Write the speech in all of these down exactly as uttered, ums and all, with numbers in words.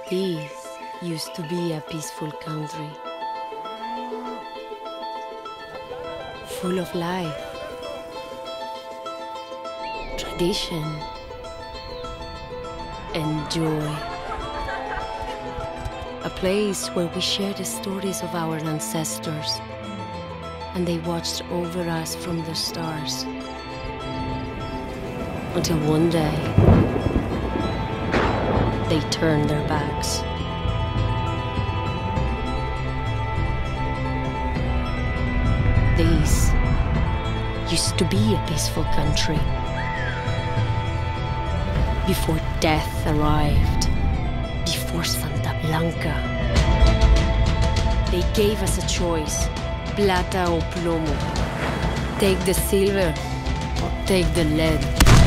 This used to be a peaceful country, full of life, tradition, and joy. A place where we shared the stories of our ancestors, and they watched over us from the stars. Until one day, they turned their backs. This used to be a peaceful country before death arrived, before Santa Blanca. They gave us a choice, plata o plomo. Take the silver or take the lead.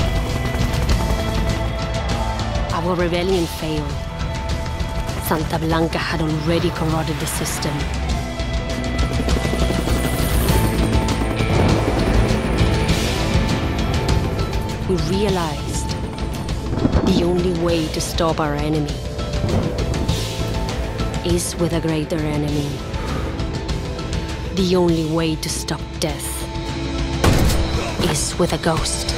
Our rebellion failed. Santa Blanca had already corroded the system. We realized the only way to stop our enemy is with a greater enemy. The only way to stop death is with a ghost.